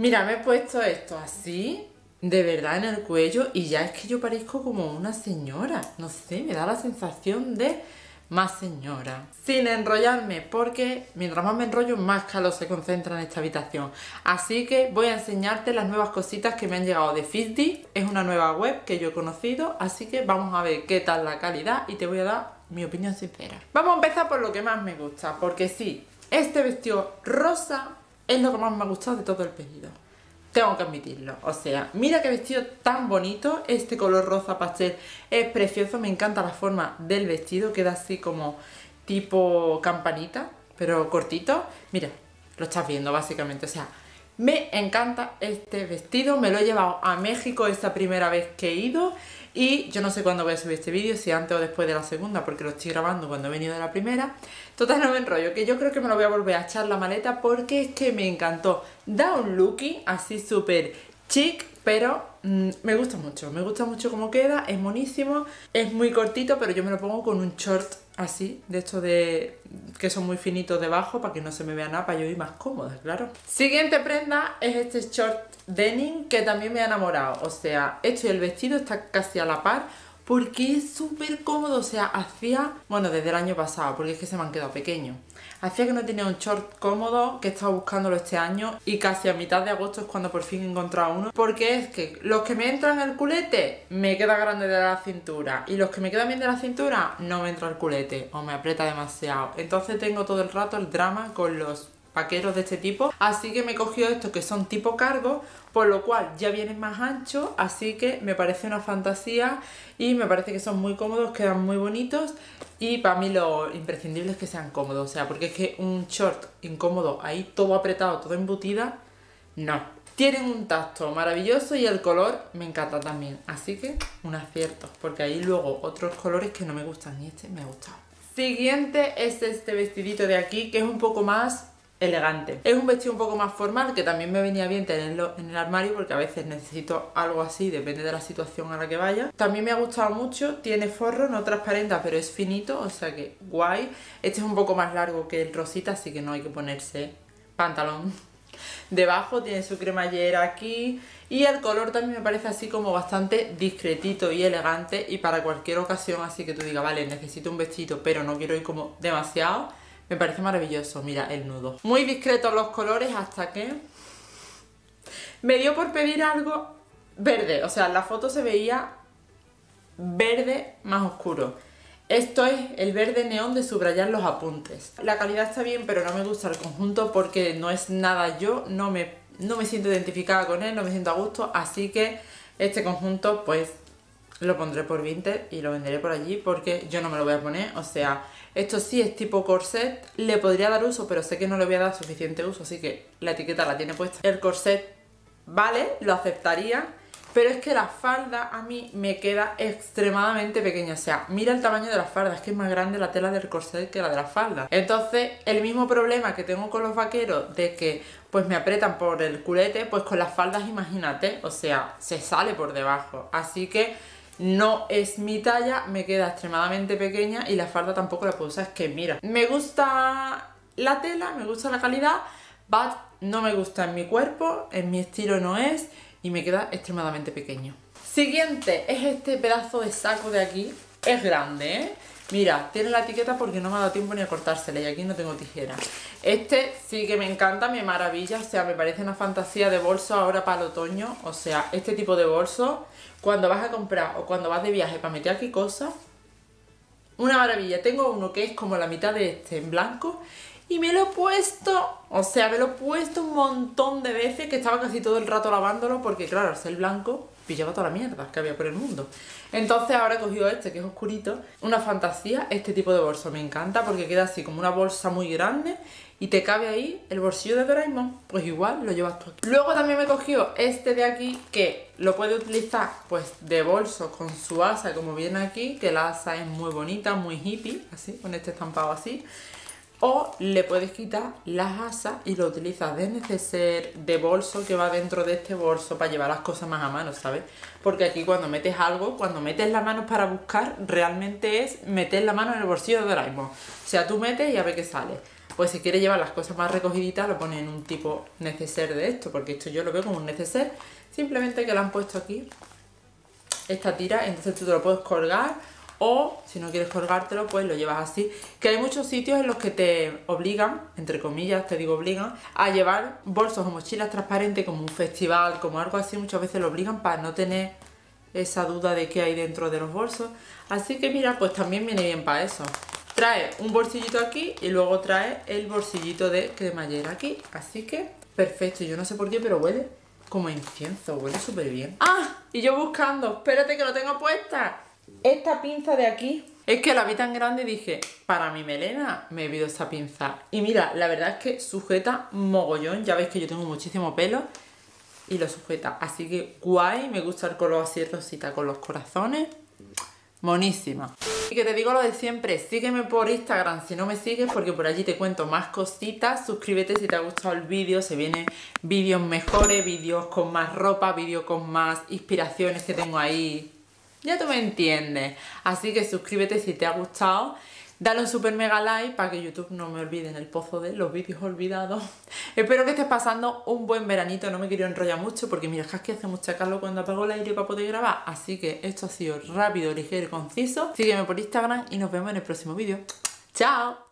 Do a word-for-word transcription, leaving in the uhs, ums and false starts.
Mira, me he puesto esto así, de verdad, en el cuello, y ya es que yo parezco como una señora. No sé, me da la sensación de más señora. Sin enrollarme, porque mientras más me enrollo, más calor se concentra en esta habitación. Así que voy a enseñarte las nuevas cositas que me han llegado de Fitdi. Es una nueva web que yo he conocido, así que vamos a ver qué tal la calidad y te voy a dar mi opinión sincera. Vamos a empezar por lo que más me gusta, porque sí, este vestido rosa es lo que más me ha gustado de todo el pedido. Tengo que admitirlo, o sea, mira qué vestido tan bonito, este color rosa pastel es precioso, me encanta la forma del vestido, queda así como tipo campanita, pero cortito, mira, lo estás viendo básicamente, o sea, me encanta este vestido, me lo he llevado a México esta primera vez que he ido y yo no sé cuándo voy a subir este vídeo, si antes o después de la segunda, porque lo estoy grabando cuando he venido de la primera. Total, no me enrollo, que yo creo que me lo voy a volver a echar la maleta porque es que me encantó. Da un looky así súper chic, pero mmm, me gusta mucho, me gusta mucho cómo queda, es monísimo, es muy cortito, pero yo me lo pongo con un short así, de estos de que son muy finitos debajo para que no se me vea nada, para yo ir más cómoda, claro. Siguiente prenda es este short denim que también me ha enamorado, o sea, esto y el vestido está casi a la par porque es súper cómodo, o sea, hacía, bueno, desde el año pasado, porque es que se me han quedado pequeños. Hacía que no tenía un short cómodo, que he estado buscándolo este año y casi a mitad de agosto es cuando por fin he encontrado uno. Porque es que los que me entran el culete me queda grande de la cintura y los que me quedan bien de la cintura no me entra el culete o me aprieta demasiado. Entonces tengo todo el rato el drama con los vaqueros de este tipo, así que me he cogido estos que son tipo cargo, por lo cual ya vienen más anchos, así que me parece una fantasía y me parece que son muy cómodos, quedan muy bonitos y para mí lo imprescindible es que sean cómodos, o sea, porque es que un short incómodo ahí todo apretado, todo embutida, no. Tienen un tacto maravilloso y el color me encanta también, así que un acierto, porque hay luego otros colores que no me gustan y este me ha gustado. Siguiente es este vestidito de aquí, que es un poco más elegante. Es un vestido un poco más formal que también me venía bien tenerlo en el armario porque a veces necesito algo así, depende de la situación a la que vaya. También me ha gustado mucho, tiene forro, no transparenta, pero es finito, o sea que guay. Este es un poco más largo que el rosita, así que no hay que ponerse pantalón debajo. Tiene su cremallera aquí y el color también me parece así como bastante discretito y elegante y para cualquier ocasión, así que tú digas, vale, necesito un vestido pero no quiero ir como demasiado. Me parece maravilloso, mira el nudo. Muy discretos los colores hasta que me dio por pedir algo verde. O sea, en la foto se veía verde más oscuro. Esto es el verde neón de subrayar los apuntes. La calidad está bien, pero no me gusta el conjunto porque no es nada yo. No me, no me siento identificada con él, no me siento a gusto. Así que este conjunto pues lo pondré por Vinted y lo venderé por allí porque yo no me lo voy a poner, o sea, esto sí es tipo corset, le podría dar uso, pero sé que no le voy a dar suficiente uso, así que la etiqueta la tiene puesta. El corset, vale, lo aceptaría, pero es que la falda a mí me queda extremadamente pequeña, o sea, mira el tamaño de la falda, es que es más grande la tela del corset que la de la falda. Entonces, el mismo problema que tengo con los vaqueros de que pues me aprietan por el culete, pues con las faldas imagínate, o sea, se sale por debajo, así que no es mi talla, me queda extremadamente pequeña y la falda tampoco la puedo usar, es que mira, me gusta la tela, me gusta la calidad, but no me gusta en mi cuerpo, en mi estilo no es y me queda extremadamente pequeño. Siguiente es este pedazo de saco de aquí, es grande, ¿eh? Mira, tiene la etiqueta porque no me ha dado tiempo ni a cortársela y aquí no tengo tijera. Este sí que me encanta, me maravilla, o sea, me parece una fantasía de bolso ahora para el otoño. O sea, este tipo de bolso, cuando vas a comprar o cuando vas de viaje para meter aquí cosas, una maravilla. Tengo uno que es como la mitad de este en blanco y me lo he puesto, o sea, me lo he puesto un montón de veces que estaba casi todo el rato lavándolo porque claro, al ser blanco pillaba toda la mierda que había por el mundo. Entonces ahora he cogido este que es oscurito, una fantasía, este tipo de bolso me encanta porque queda así como una bolsa muy grande y te cabe ahí el bolsillo de Doraemon, pues igual lo llevas tú aquí. Luego también me he cogido este de aquí que lo puede utilizar pues de bolso con su asa como viene aquí, que la asa es muy bonita, muy hippie, así, con este estampado así. O le puedes quitar las asas y lo utilizas de neceser, de bolso que va dentro de este bolso para llevar las cosas más a mano, ¿sabes? Porque aquí cuando metes algo, cuando metes la mano para buscar, realmente es meter la mano en el bolsillo de Doraemon. O sea, tú metes y a ver qué sale. pues si quiere llevar las cosas más recogiditas lo pone en un tipo neceser de esto, porque esto yo lo veo como un neceser, simplemente que le han puesto aquí esta tira, entonces tú te lo puedes colgar o si no quieres colgártelo pues lo llevas así, que hay muchos sitios en los que te obligan, entre comillas te digo obligan, a llevar bolsos o mochilas transparentes como un festival, como algo así, muchas veces lo obligan para no tener esa duda de qué hay dentro de los bolsos, así que mira, pues también viene bien para eso. Trae un bolsillito aquí y luego trae el bolsillito de cremallera aquí, así que perfecto, yo no sé por qué pero huele como incienso, huele súper bien. ¡Ah! Y yo buscando, espérate que lo tengo puesta, esta pinza de aquí. Es que la vi tan grande y dije, para mi melena me he pido esta pinza. Y mira, la verdad es que sujeta mogollón, ya veis que yo tengo muchísimo pelo y lo sujeta, así que guay, me gusta el color así rosita con los corazones, monísima. Y que te digo lo de siempre, sígueme por Instagram si no me sigues, porque por allí te cuento más cositas. Suscríbete si te ha gustado el vídeo, se vienen vídeos mejores, vídeos con más ropa, vídeos con más inspiraciones que tengo ahí, ya tú me entiendes. Así que suscríbete si te ha gustado, dale un super mega like para que YouTube no me olvide en el pozo de los vídeos olvidados. Espero que estés pasando un buen veranito, no me quiero enrollar mucho porque mira, es que hace mucha calor cuando apago el aire para poder grabar. Así que esto ha sido rápido, ligero y conciso. Sígueme por Instagram y nos vemos en el próximo vídeo. ¡Chao!